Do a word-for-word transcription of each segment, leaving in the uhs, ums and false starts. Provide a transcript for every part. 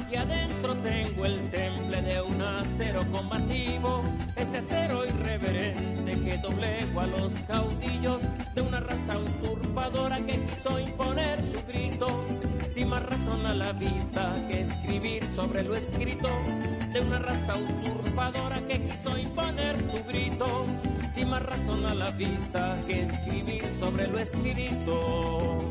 Aquí adentro tengo el temple de un acero combativo, ese acero irreverente que doblegó a los caudillos de una raza usurpadora que quiso imponer su grito, sin más razón a la vista que escribir sobre lo escrito, de una raza usurpadora que quiso imponer su grito, sin más razón a la vista que escribir sobre lo escrito.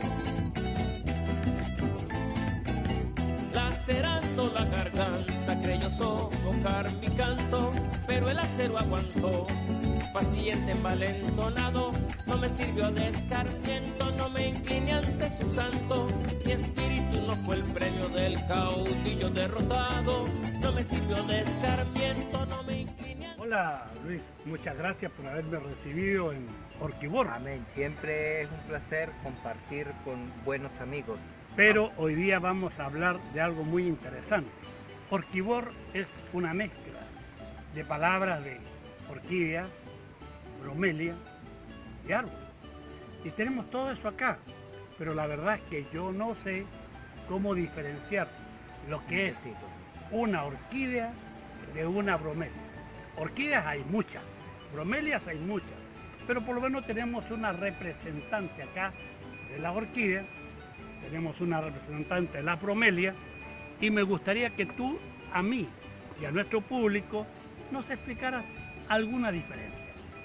Lacerando la garganta creyó sofocar mi canto, pero el acero aguantó, paciente envalentonado, no me sirvió de escarmiento, no me incliné ante su santo, mi espíritu no fue el premio del caudillo derrotado, no me sirvió de escarmiento, no me incliné. Hola Luis, muchas gracias por haberme recibido en Orquíbor. Amén, siempre es un placer compartir con buenos amigos. Pero hoy día vamos a hablar de algo muy interesante. Orquíbor es una mezcla de palabras de orquídea, bromelia y árbol. Y tenemos todo eso acá, pero la verdad es que yo no sé cómo diferenciar lo que es una orquídea de una bromelia. Orquídeas hay muchas, bromelias hay muchas, pero por lo menos tenemos una representante acá de la orquídea, tenemos una representante de la bromelia, y me gustaría que tú, a mí y a nuestro público, nos explicaras alguna diferencia.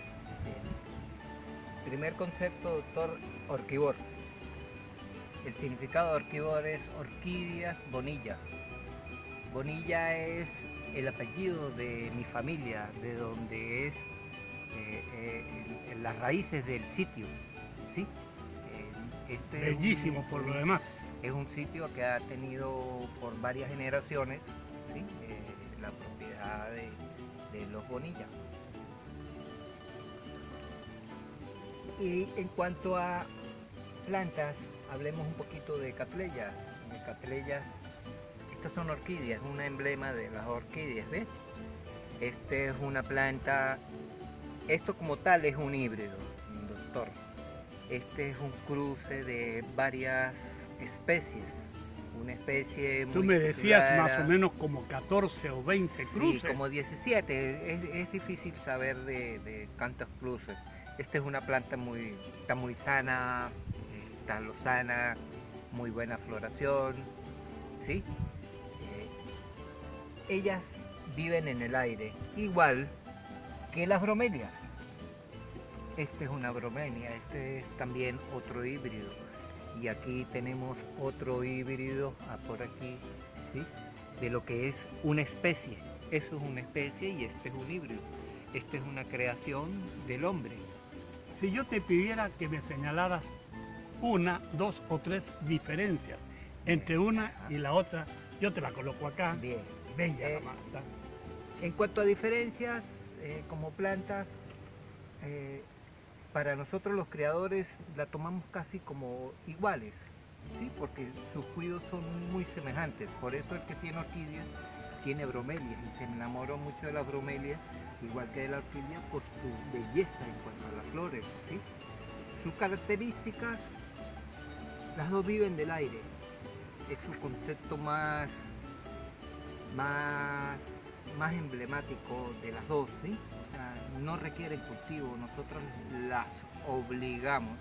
Bien. Primer concepto, doctor, orquíbor. El significado de orquíbor es orquídeas bonilla. Bonilla es el apellido de mi familia, de donde es eh, eh, en las raíces del sitio, ¿sí? Este Bellísimo es un, por lo demás. Es un sitio que ha tenido por varias generaciones, ¿sí? eh, la propiedad de, de los Bonilla. Y en cuanto a plantas, hablemos un poquito de catleyas. De catleyas, estas son orquídeas, un emblema de las orquídeas, ¿ves? Este es una planta, esto como tal es un híbrido, doctor. Este es un cruce de varias especies, una especie muy Tú me decías clara, más o menos como catorce o veinte cruces. Sí, como diecisiete, es, es difícil saber de, de cuántos cruces. Esta es una planta muy, está muy sana, está lozana, muy buena floración, ¿sí? Eh, ellas viven en el aire, igual que las bromelias. Este es una bromelia, este es también otro híbrido. Y aquí tenemos otro híbrido, ah, por aquí, ¿sí? De lo que es una especie. Eso es una especie y este es un híbrido. Esta es una creación del hombre. Si yo te pidiera que me señalaras una, dos o tres diferencias entre una y la otra, yo te la coloco acá. Bien. Bella Eh, la mata. En cuanto a diferencias, eh, como plantas, eh, para nosotros los creadores la tomamos casi como iguales, ¿sí? Porque sus cuidados son muy semejantes. Por eso el que tiene orquídeas tiene bromelias y se enamoró mucho de las bromelias, igual que de la orquídea, por su belleza en cuanto a las flores, ¿sí? Sus características, las dos viven del aire. Es su concepto más, más, más emblemático de las dos, ¿sí? O sea, no requieren cultivo, nosotros las obligamos,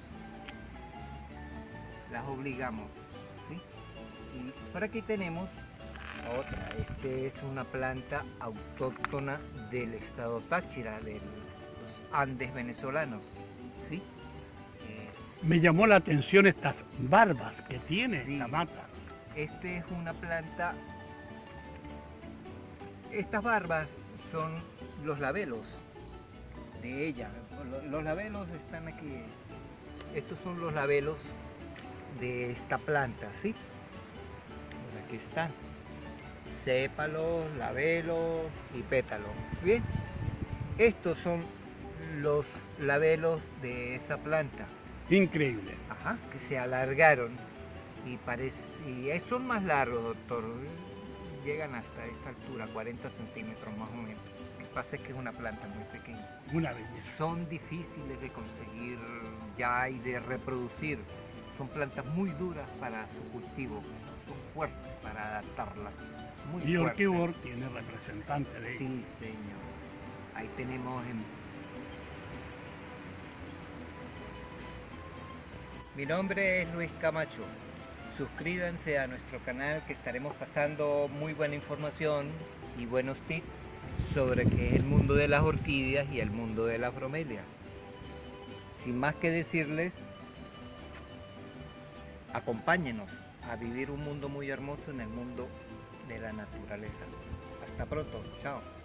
las obligamos, ¿sí? Y por aquí tenemos otra, este es una planta autóctona del estado Táchira, de los Andes venezolanos, ¿sí? Eh, Me llamó la atención estas barbas que tiene sí, la mata. Este es una planta, estas barbas son los labelos de ella. Los labelos están aquí. Estos son los labelos de esta planta, ¿sí? Por aquí están. Sépalos, labelos y pétalos. Bien. Estos son los labelos de esa planta. Increíble. Ajá, que se alargaron y parece, y son más largos, doctor. Llegan hasta esta altura, cuarenta centímetros más o menos. Lo que pasa es que es una planta muy pequeña. Una belleza. Son difíciles de conseguir ya y de reproducir. Son plantas muy duras para su cultivo, son fuertes para para adaptarlas. Muy Y fuerte. Urquibor tiene representante de Sí, señor. Ahí tenemos en... Mi nombre es Luis Camacho. Suscríbanse a nuestro canal que estaremos pasando muy buena información y buenos tips sobre qué es el mundo de las orquídeas y el mundo de las bromelias. Sin más que decirles, acompáñenos a vivir un mundo muy hermoso en el mundo de la naturaleza. Hasta pronto, chao.